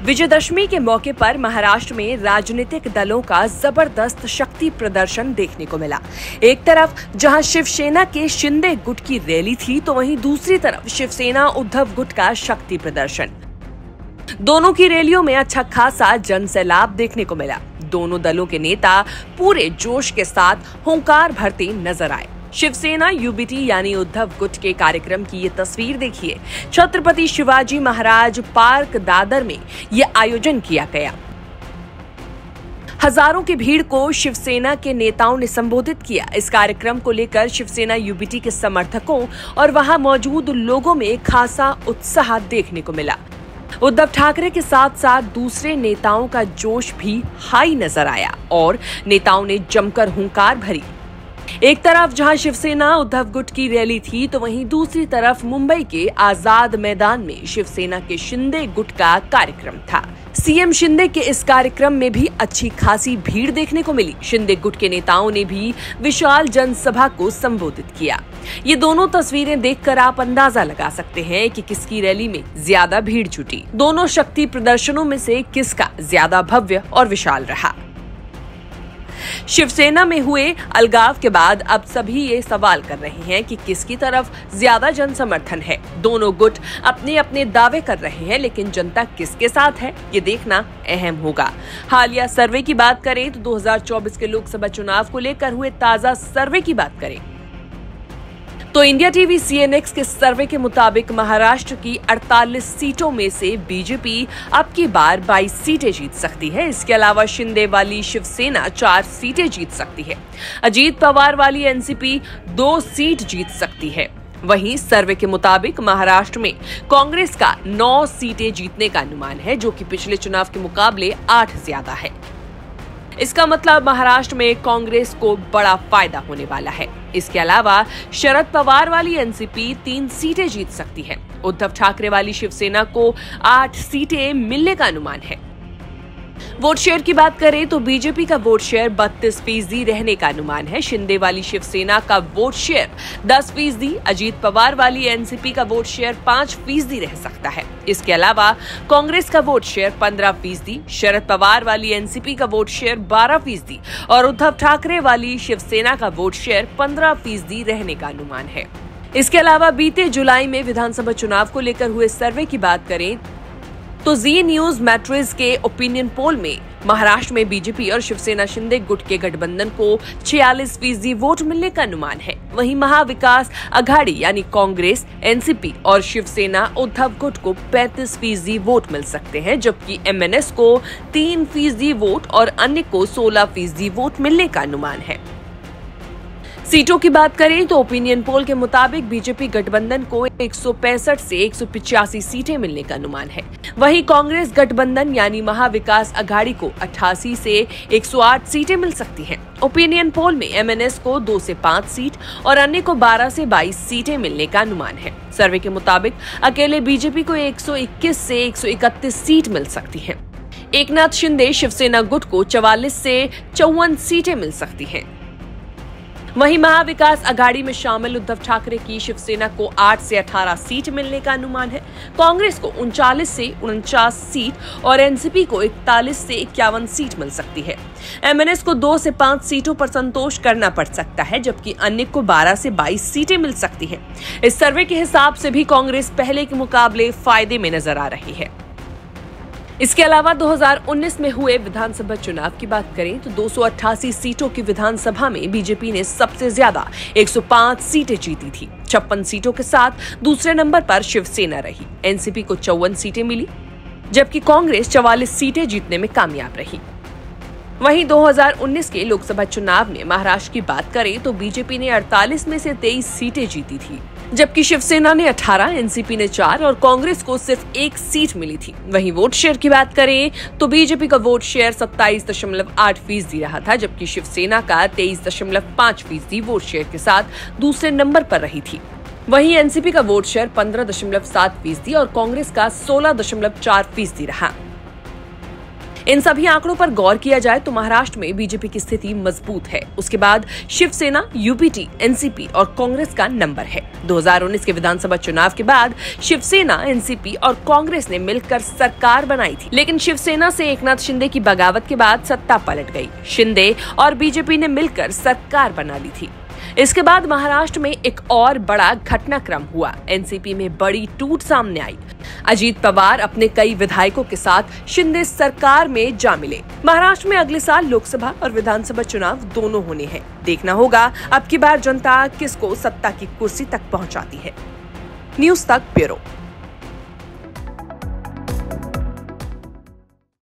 विजयदशमी के मौके पर महाराष्ट्र में राजनीतिक दलों का जबरदस्त शक्ति प्रदर्शन देखने को मिला। एक तरफ जहां शिवसेना के शिंदे गुट की रैली थी, तो वहीं दूसरी तरफ शिवसेना उद्धव गुट का शक्ति प्रदर्शन। दोनों की रैलियों में अच्छा खासा जनसैलाब देखने को मिला। दोनों दलों के नेता पूरे जोश के साथ हुंकार भरते नजर आए। शिवसेना यूबीटी यानी उद्धव गुट के कार्यक्रम की ये तस्वीर देखिए। छत्रपति शिवाजी महाराज पार्क दादर में ये आयोजन किया गया। हजारों की भीड़ को शिवसेना के नेताओं ने संबोधित किया। इस कार्यक्रम को लेकर शिवसेना यूबीटी के समर्थकों और वहां मौजूद लोगों में खासा उत्साह देखने को मिला। उद्धव ठाकरे के साथ साथ दूसरे नेताओं का जोश भी हाई नजर आया और नेताओं ने जमकर हुंकार भरी। एक तरफ जहां शिवसेना उद्धव गुट की रैली थी, तो वहीं दूसरी तरफ मुंबई के आजाद मैदान में शिवसेना के शिंदे गुट का कार्यक्रम था। सीएम शिंदे के इस कार्यक्रम में भी अच्छी खासी भीड़ देखने को मिली। शिंदे गुट के नेताओं ने भी विशाल जनसभा को संबोधित किया। ये दोनों तस्वीरें देखकर आप अंदाजा लगा सकते हैं कि किसकी रैली में ज्यादा भीड़ जुटी। दोनों शक्ति प्रदर्शनों में से किसका ज्यादा भव्य और विशाल रहा। शिवसेना में हुए अलगाव के बाद अब सभी ये सवाल कर रहे हैं कि किसकी तरफ ज्यादा जन समर्थन है। दोनों गुट अपने अपने दावे कर रहे हैं, लेकिन जनता किसके साथ है ये देखना अहम होगा। हालिया सर्वे की बात करें तो 2024 के लोकसभा चुनाव को लेकर हुए ताजा सर्वे की बात करें तो इंडिया टीवी CNX के सर्वे के मुताबिक महाराष्ट्र की 48 सीटों में से बीजेपी अब की बार 22 सीटें जीत सकती है। इसके अलावा शिंदे वाली शिवसेना 4 सीटें जीत सकती है। अजीत पवार वाली एनसीपी 2 सीट जीत सकती है। वहीं सर्वे के मुताबिक महाराष्ट्र में कांग्रेस का 9 सीटें जीतने का अनुमान है, जो कि पिछले चुनाव के मुकाबले 8 ज्यादा है। इसका मतलब महाराष्ट्र में कांग्रेस को बड़ा फायदा होने वाला है। इसके अलावा शरद पवार वाली एनसीपी 3 सीटें जीत सकती है। उद्धव ठाकरे वाली शिवसेना को 8 सीटें मिलने का अनुमान है। वोट शेयर की बात करें तो बीजेपी का वोट शेयर 32% रहने का अनुमान है। शिंदे वाली शिवसेना का वोट शेयर 10%, अजीत पवार वाली एनसीपी का वोट शेयर 5% रह सकता है। इसके अलावा कांग्रेस का वोट शेयर 15%, शरद पवार वाली एनसीपी का वोट शेयर 12% और उद्धव ठाकरे वाली शिवसेना का वोट शेयर 15% रहने का अनुमान है। इसके अलावा बीते जुलाई में विधानसभा चुनाव को लेकर हुए सर्वे की बात करें तो जी न्यूज मैट्रिक्स के ओपिनियन पोल में महाराष्ट्र में बीजेपी और शिवसेना शिंदे गुट के गठबंधन को 46% वोट मिलने का अनुमान है। वहीं महाविकास आघाड़ी यानी कांग्रेस, एनसीपी और शिवसेना उद्धव गुट को 35% वोट मिल सकते हैं, जबकि MNS को 3% वोट और अन्य को 16% वोट मिलने का अनुमान है। सीटों की बात करें तो ओपिनियन पोल के मुताबिक बीजेपी गठबंधन को 165 से 185 सीटें मिलने का अनुमान है। वहीं कांग्रेस गठबंधन यानी महाविकास आघाड़ी को 88 से 108 सीटें मिल सकती हैं। ओपिनियन पोल में MNS को 2 से 5 सीट और अन्य को 12 से 22 सीटें मिलने का अनुमान है। सर्वे के मुताबिक अकेले बीजेपी को 121 से 131 सीट मिल सकती है। एकनाथ शिंदे शिवसेना गुट को 44 से 54 सीटें मिल सकती हैं। वहीं महाविकास आघाड़ी में शामिल उद्धव ठाकरे की शिवसेना को 8 से 18 सीट मिलने का अनुमान है। कांग्रेस को 39 से 49 सीट और एनसीपी को 41 से 51 सीट मिल सकती है। MNS को 2 से 5 सीटों पर संतोष करना पड़ सकता है, जबकि अन्य को 12 से 22 सीटें मिल सकती हैं। इस सर्वे के हिसाब से भी कांग्रेस पहले के मुकाबले फायदे में नजर आ रही है। इसके अलावा 2019 में हुए विधानसभा चुनाव की बात करें तो 288 सीटों की विधानसभा में बीजेपी ने सबसे ज्यादा 105 सीटें जीती थी। 56 सीटों के साथ दूसरे नंबर पर शिवसेना रही। एनसीपी को 54 सीटें मिली, जबकि कांग्रेस 44 सीटें जीतने में कामयाब रही। वहीं 2019 के लोकसभा चुनाव में महाराष्ट्र की बात करें तो बीजेपी ने 48 में से 23 सीटें जीती थी, जबकि शिवसेना ने 18, एनसीपी ने 4 और कांग्रेस को सिर्फ 1 सीट मिली थी। वहीं वोट शेयर की बात करें तो बीजेपी का वोट शेयर 27.8% रहा था, जबकि शिवसेना का 23.5% वोट शेयर के साथ दूसरे नंबर पर रही थी। वहीं एनसीपी का वोट शेयर 15.7% और कांग्रेस का 16.4% रहा। इन सभी आंकड़ों पर गौर किया जाए तो महाराष्ट्र में बीजेपी की स्थिति मजबूत है। उसके बाद शिवसेना, यूपीटी, एनसीपी और कांग्रेस का नंबर है। 2019 के विधानसभा चुनाव के बाद शिवसेना, एनसीपी और कांग्रेस ने मिलकर सरकार बनाई थी, लेकिन शिवसेना से एकनाथ शिंदे की बगावत के बाद सत्ता पलट गई। शिंदे और बीजेपी ने मिलकर सरकार बना ली थी। इसके बाद महाराष्ट्र में एक और बड़ा घटनाक्रम हुआ। एनसीपी में बड़ी टूट सामने आई। अजीत पवार अपने कई विधायकों के साथ शिंदे सरकार में जा मिले। महाराष्ट्र में अगले साल लोकसभा और विधानसभा चुनाव दोनों होने हैं। देखना होगा अब की बार जनता किसको सत्ता की कुर्सी तक पहुंचाती है। न्यूज़ तक ब्यूरो।